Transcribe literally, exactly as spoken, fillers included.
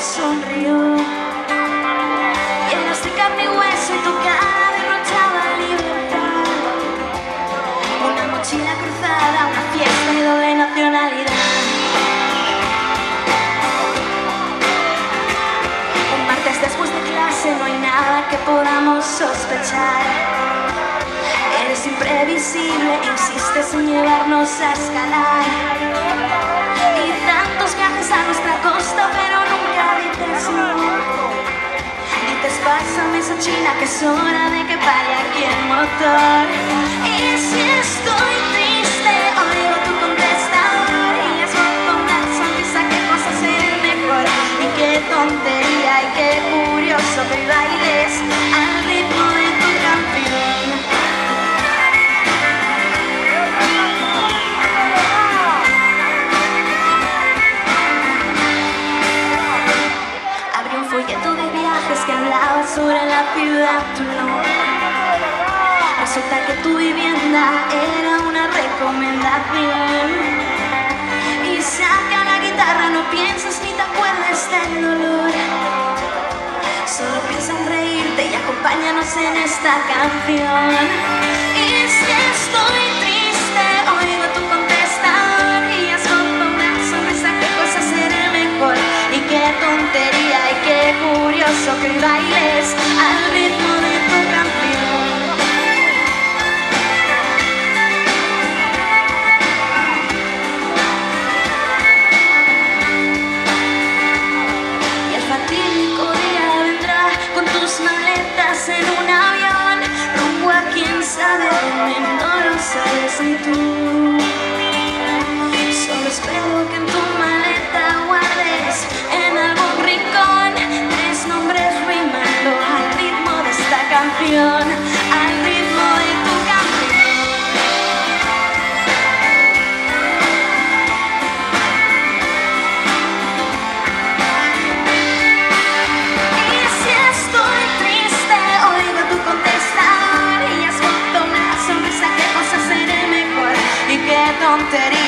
sonrió. Y eras de carne y hueso y tu cara derrochaba libertad. Una mochila cruzada, una fiesta de doble nacionalidad. Un martes después de clase no hay nada que podamos sospechar. Eres imprevisible, insistes en llevarnos a escalar. Y tantos viajes a nuestra costa, pero nunca dices no. Dices, pásame esa china que es hora de que pare aquí el motor. Y si estoy triste, oigo tu contestador y es con una sonrisa que cosa ser mejor. Y qué tontería y qué curioso que bailes al ritmo de tu canción. Abrí un folleto de viajes que hablaba sobre la ciudad Toulon. Resulta que tu vivienda era una recomendación. Y saca la guitarra, no piensas ni te acuerdes del dolor. Solo piensa en reírte y acompáñanos en esta canción. Y si estoy triste, oigo tu contestador y asombro una sonrisa, qué cosa será mejor. Y qué tontería y qué curioso que bailes al ritmo de tu canción. Y el fatídico día vendrá con tus maletas en un avión, rumbo a quién sabe dónde, no lo sabes ni tú. Solo espero que en tu maleta guardes en algún rincón tres nombres rimando al ritmo de esta canción, al ritmo de tu canción. Y si estoy triste, oigo tu contestador y asfalto una sonrisa, qué cosa seré mejor y qué tontería.